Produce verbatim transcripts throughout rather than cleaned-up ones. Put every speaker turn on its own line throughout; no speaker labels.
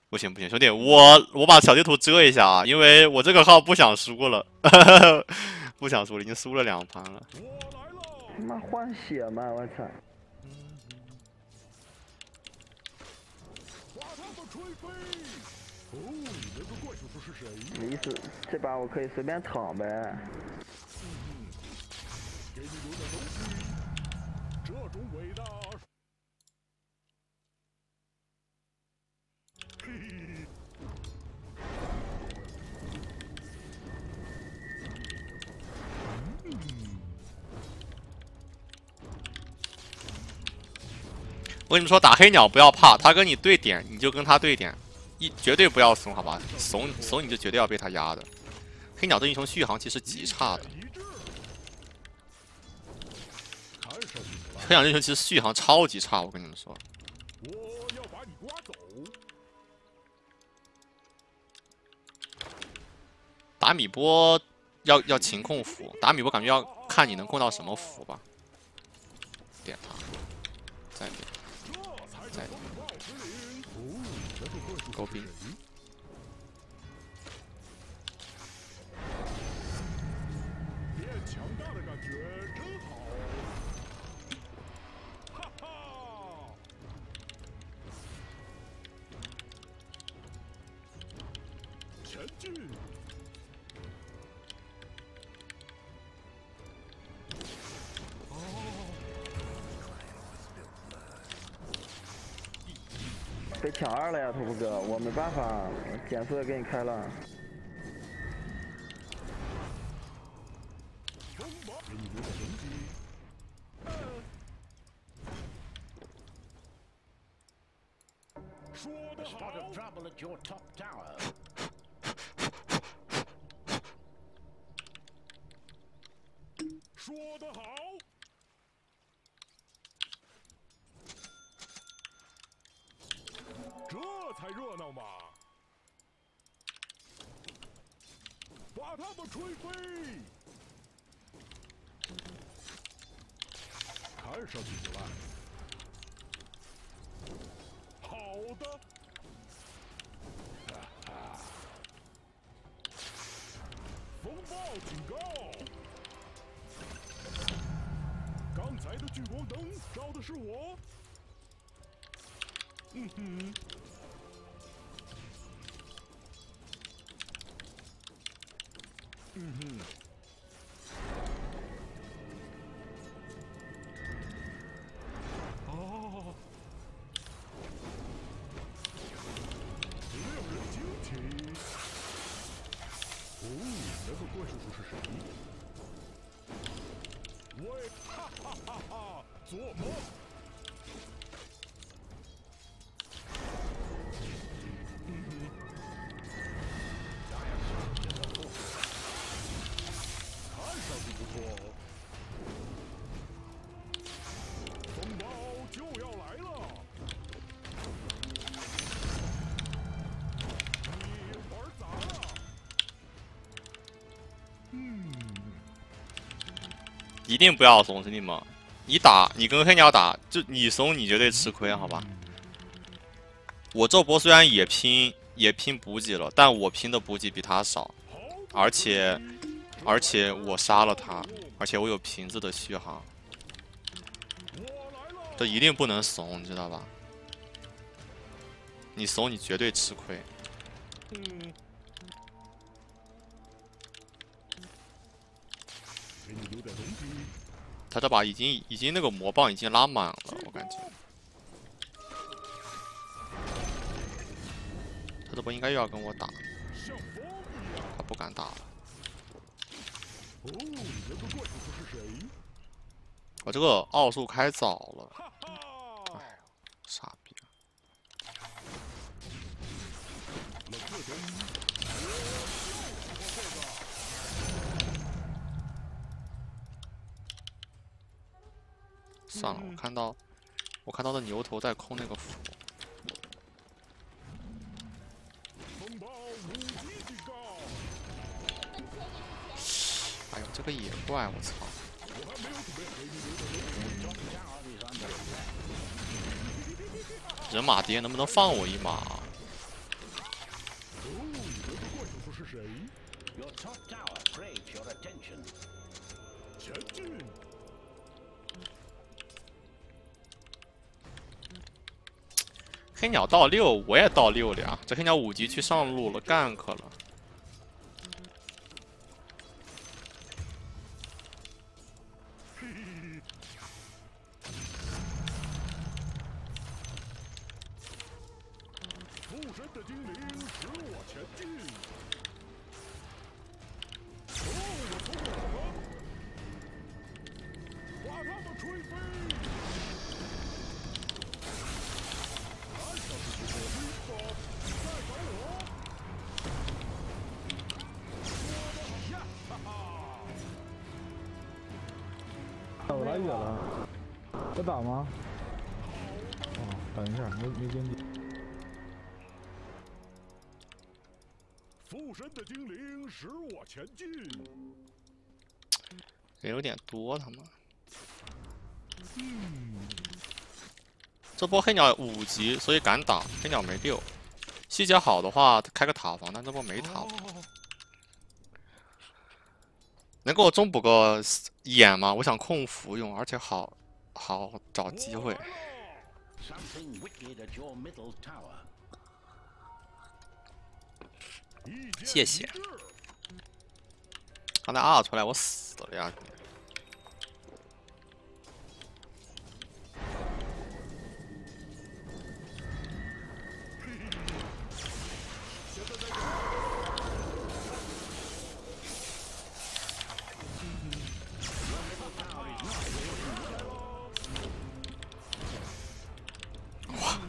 不行不行，兄弟，我我把小地图遮一下啊，因为我这个号不想输了，不想输了，已经输了两盘了。
他妈换血嘛，我操！意思这把我可以随便躺呗。给你留点东西，这种伟大。嘿嘿。
我跟你们说，打黑鸟不要怕，他跟你对点，你就跟他对点，一绝对不要怂，好吧？怂怂你就绝对要被他压的。黑鸟这英雄续航其实极差的，黑鸟这英雄其实续航超级差，我跟你们说。
我要把你刮走。
打米波要要勤控符，打米波感觉要看你能控到什么符吧。点他，再点，再点，勾兵。
变强大的感觉真好。哈哈！前进！被抢二了呀，屠夫哥，我没办法，减速也给你开了。给你留点东西。说得好。说得好。这才热闹嘛！把他们吹飞！看上去不赖。好的。哈哈！风暴警告！刚才的聚光灯照的是我。嗯哼。嗯哼。哦。令人惊奇。哦，那个怪叔叔是谁？喂，哈哈哈哈！做梦！风暴就要来了！你玩砸了！嗯，
一定不要怂，兄弟们！你打，你跟黑鸟打，就你怂，你绝对吃亏，好吧？我这波虽然也拼也拼补给了，但我拼的补给比他少，而且而且我杀了他，而且我有瓶子的续航，这一定不能怂，你知道吧？你怂，你绝对吃亏。
嗯。给你留点东西。
他这把已经已经那个魔棒已经拉满了，我感觉。他这波应该又要跟我打，他不敢打了。
哦，那个怪叔叔是谁？
我这个奥数开早了，哎，傻逼！算了，我看到我看到的牛头在空那个符。哎呦，这个野怪，我操！人马爹能不能放我一马？ 黑鸟到六，我也到六了呀。这黑鸟五级去上路了 ，gank 了。
附身的精灵使我前进。哦，我错过了什么？把他们吹飞！看上去不错，威风，再找我。说得好呀，哈哈！
我来野了，要打吗？哦，等一下，没没经济。
附身的精灵使我前进。
人有点多，他们。
嗯，
这波黑鸟五级，所以敢打。黑鸟没六，细节好的话开个塔防，但这波没塔防。
哦
能给我中补个眼吗？我想控服用，而且好好找机会。
Something wicked at your middle tower.
谢谢。刚才啊出来，我死了呀！哇！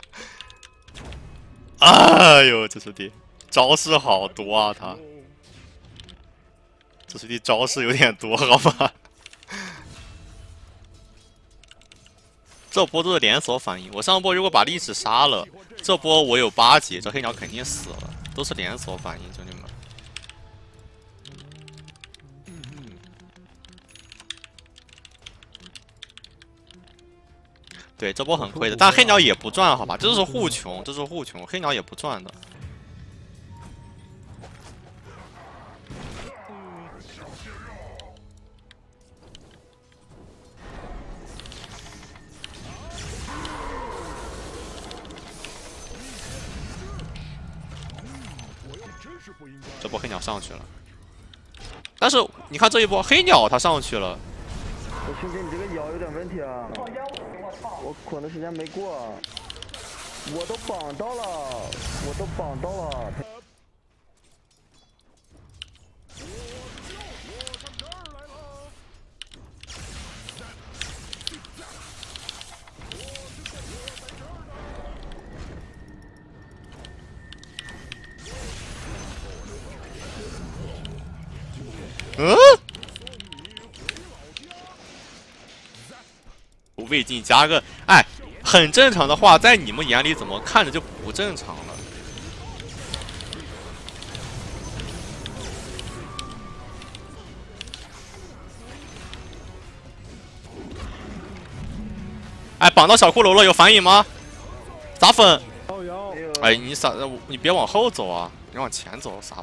哎呦，这师弟招式好多啊，他。 这师弟招式有点多，好吧？这波都是连锁反应。我上波如果把历史杀了，这波我有八级，这黑鸟肯定死了。都是连锁反应，兄弟们。对，这波很亏的，但黑鸟也不赚，好吧？这是互穷，这是互穷，黑鸟也不赚的。 这波黑鸟上去了，但是你看这一波黑鸟它上去了。
我兄弟，你这个摇有点问题啊！我捆的时间没过，我都绑到了，我都绑到了。
嗯？未尽加个哎，很正常的话，在你们眼里怎么看着就不正常了？哎，绑到小骷髅了，有反应吗？撒粉！哎，你撒，你别往后走啊，你往前走，撒粉。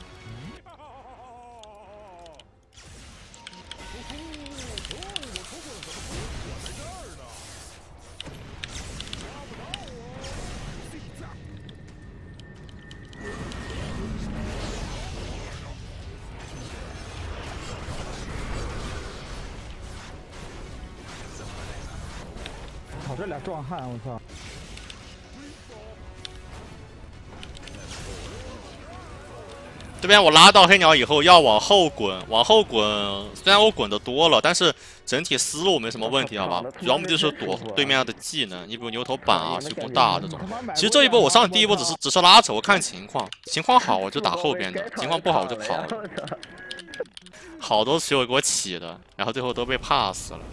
操，这俩壮汉，我操！
这边我拉到黑鸟以后要往后滚，往后滚。虽然我滚的多了，但是整体思路没什么问题，好吧？主要目的就是躲对面的技能，你比如牛头板啊、虚骨大这种。其实这一波我上第一波只是只是拉扯，我看情况，情况好我就打后边的，情况不好我就跑了。好多球给我起的，然后最后都被 pass 了。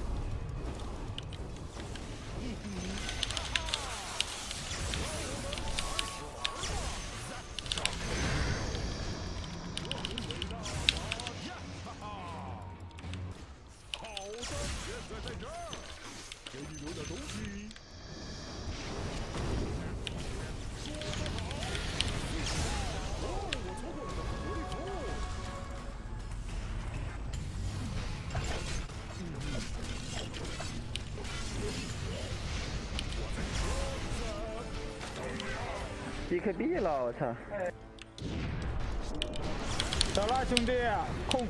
B K B 了，我操！
走了，兄弟，控。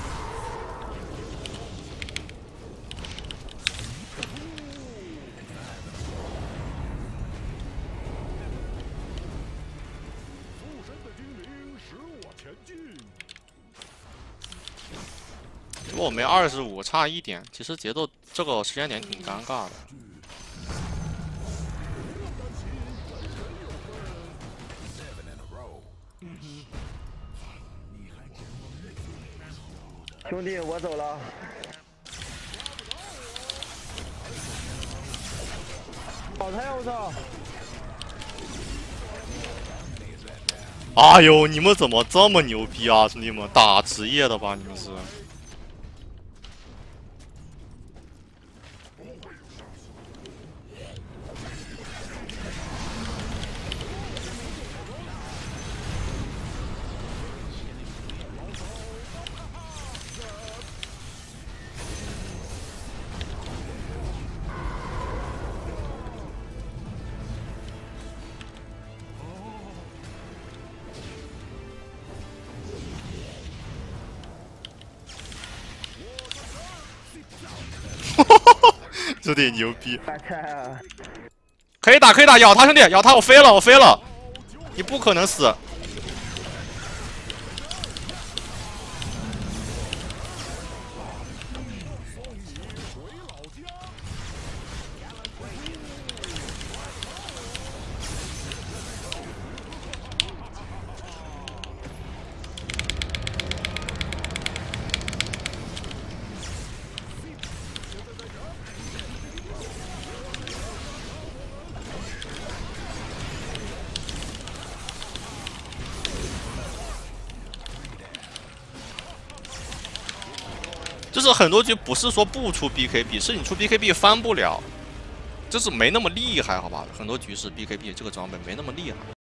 附身的精灵使我前进。
如果我没二十五，差一点，其实节奏这个时间点挺尴尬的。
兄弟，我走了。
好菜，我操！
哎呦，你们怎么这么牛逼啊，兄弟们！打职业的吧，你们是？有点牛逼，
我操！
可以打，可以打，咬他，兄弟，咬他！我飞了，我飞了，你不可能死。就是很多局不是说不出 B K B， 是你出 B K B 翻不了，就是没那么厉害，好吧？很多局是 B K B 这个装备没那么厉害。